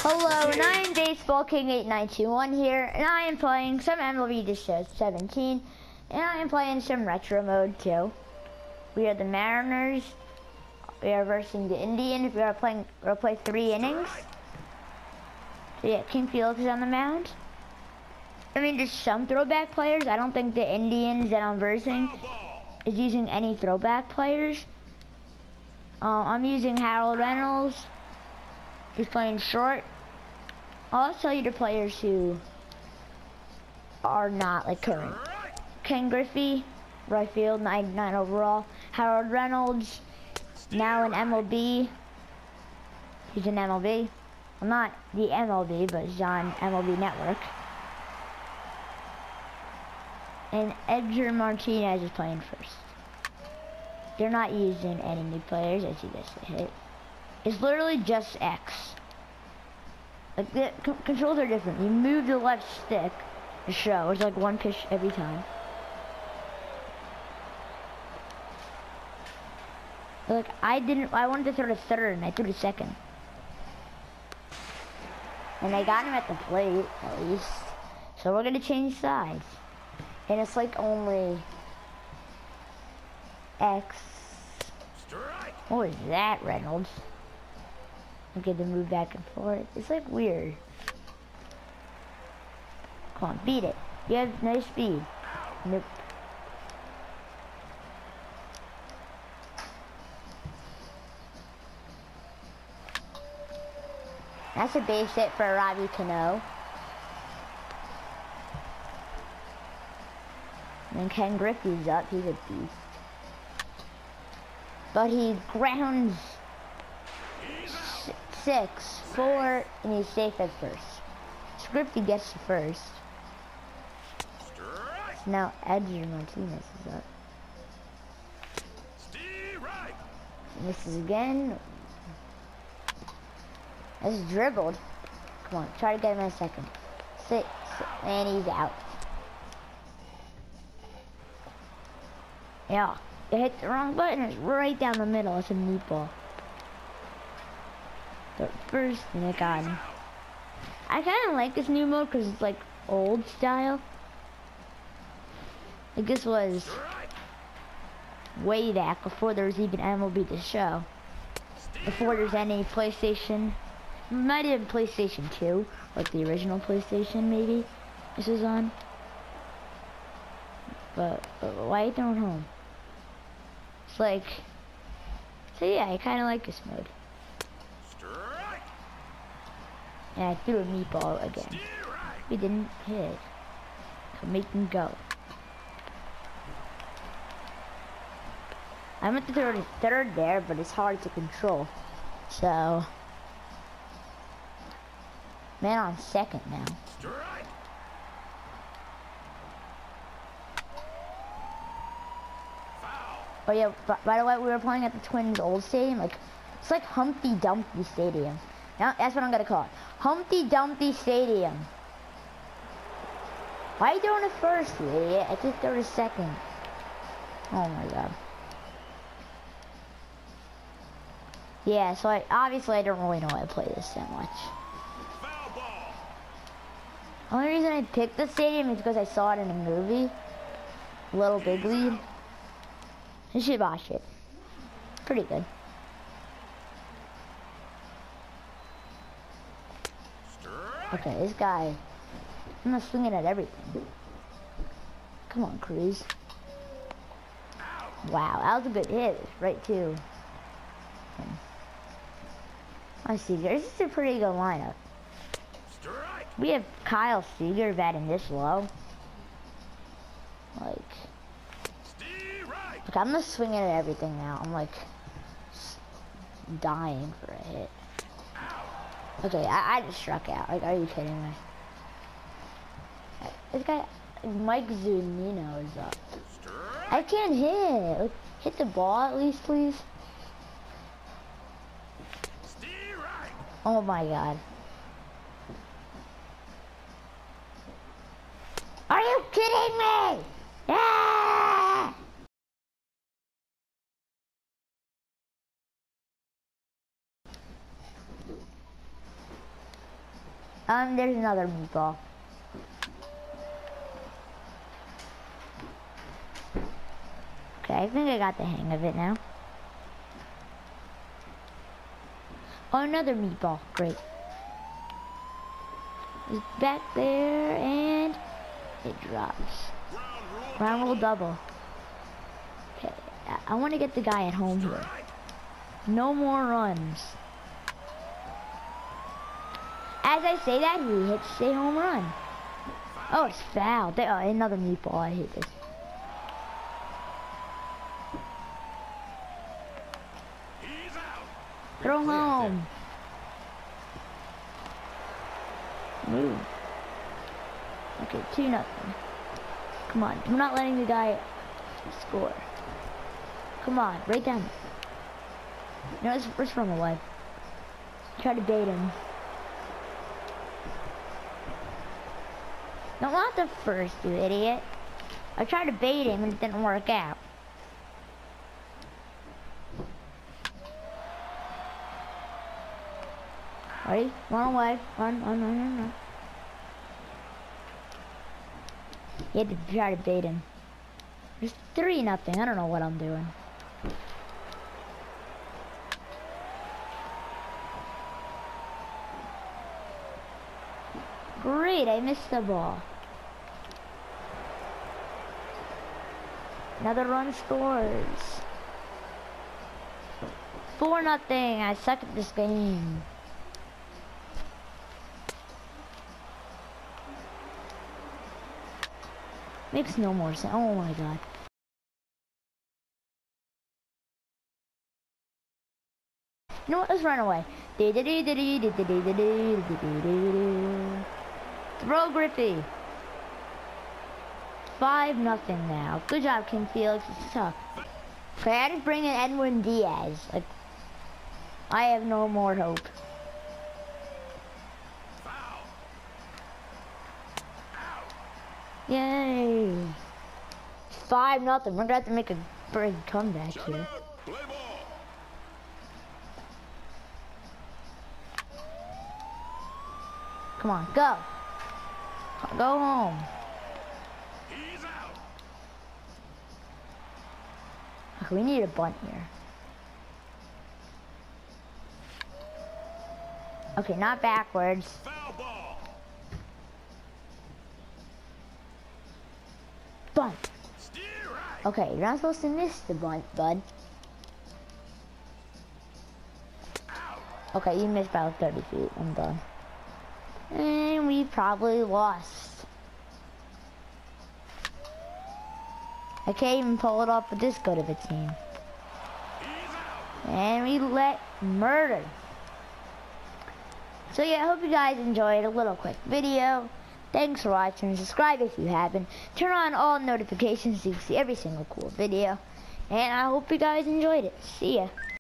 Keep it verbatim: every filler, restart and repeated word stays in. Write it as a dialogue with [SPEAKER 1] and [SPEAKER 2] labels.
[SPEAKER 1] Hello, and I am Baseball King eight nine two one here, and I am playing some M L B The Show seventeen, and I am playing some retro mode too. We are the Mariners. We are versing the Indians. We are playing. We'll play three innings. So yeah, King Felix is on the mound. I mean, there's some throwback players. I don't think the Indians that I'm versing is using any throwback players. Uh, I'm using Harold Reynolds. He's playing short. I'll tell you the players who are not like current. Ken Griffey, right field, ninety-nine overall. Harold Reynolds, now in M L B. He's in M L B. Well, not the M L B, but he's on M L B Network. And Edgar Martinez is playing first. They're not using any new players, as you guys hit. It's literally just X. Like the c controls are different. You move the left stick to show. It's like one pitch every time. Like I didn't. I wanted to throw to third, and I threw to second. And I got him at the plate at least. So we're gonna change sides. And it's like only X. What was that, Reynolds? Okay, to move back and forth. It's like weird. Come on, beat it. You have no speed. Nope. That's a base hit for Robbie Cano. And Ken Griffey's up. He's a beast. But he grounds six, four, and he's safe at first. Griffey gets to first. So now Edgar Martinez is up. Misses again. That's dribbled. Come on, try to get him in a second. Six, and he's out. Yeah, it hit the wrong button. It's right down the middle. It's a meatball. But first, and it got him. I kind of like this new mode because it's like old style. Like this was way back before there was even M L B The Show. Before there's any PlayStation. It might have been PlayStation two, like the original PlayStation maybe. This is on. But, but why are you throwing home? It's like, so yeah, I kind of like this mode. And I threw a meatball again. We didn't hit. So make him go. I meant to throw the third there, but it's hard to control. So, man on second now. Oh yeah, by the way, we were playing at the Twins old stadium. Like, it's like Humpty Dumpty Stadium. Now, that's what I'm gonna call it. Humpty Dumpty Stadium. Why are you doing it first, you idiot? I just threw it second. Oh my god. Yeah, so I, obviously I don't really know how to play this that much. The only reason I picked the stadium is because I saw it in a movie. Little Big League. You should watch it. Pretty good. Okay, this guy, I'm not swinging at everything. Come on, Cruz. Wow, that was a good hit. Right to. I see. This is a pretty good lineup. We have Kyle Seager batting this low. Like, look, I'm just swinging at everything now. I'm like dying for a hit. Okay, I, I just struck out. Like, are you kidding me? This guy, Mike Zunino is up. I can't hit. Like, hit the ball at least, please. Oh my god. Are you kidding me? Yeah! Um, there's another meatball. Okay, I think I got the hang of it now. Oh, another meatball. Great. It's back there, and it drops. Round roll double. Okay, I, I want to get the guy at home here. No more runs. As I say that, he hits a home run. Oh, it's foul. There, oh, another meatball. I hate this. Throw home. Move. Okay, two nothing. Come on, we're not letting the guy score. Come on, right down. No, let's, let's run away. Try to bait him. No, not the first, you idiot. I tried to bait him and it didn't work out. Ready? Run away. Run, run, run, run, run. You had to try to bait him. There's three nothing. I don't know what I'm doing. Great, I missed the ball. Another run scores. Four nothing. I suck at this game. Makes no more sense. Oh my god. You know what? Let's run away. Throw Griffey. Five nothing now. Good job, King Felix. It's tough. Okay, I just bring in Edwin Diaz. Like, I have no more hope. Yay! Five nothing. We're gonna have to make a big comeback here. Come on, go. Go home.
[SPEAKER 2] He's out.
[SPEAKER 1] Okay, we need a bunt here. Okay, not backwards.
[SPEAKER 2] Foul ball.
[SPEAKER 1] Bunt.
[SPEAKER 2] Steer right.
[SPEAKER 1] Okay, you're not supposed to miss the bunt, bud.
[SPEAKER 2] Out.
[SPEAKER 1] Okay, you missed about thirty feet. I'm done. And we probably lost. I can't even pull it off with this good of a team.
[SPEAKER 2] He's out.
[SPEAKER 1] And we let murder. So yeah, I hope you guys enjoyed a little quick video. Thanks for watching. Subscribe if you haven't. Turn on all notifications so you can see every single cool video. And I hope you guys enjoyed it. See ya.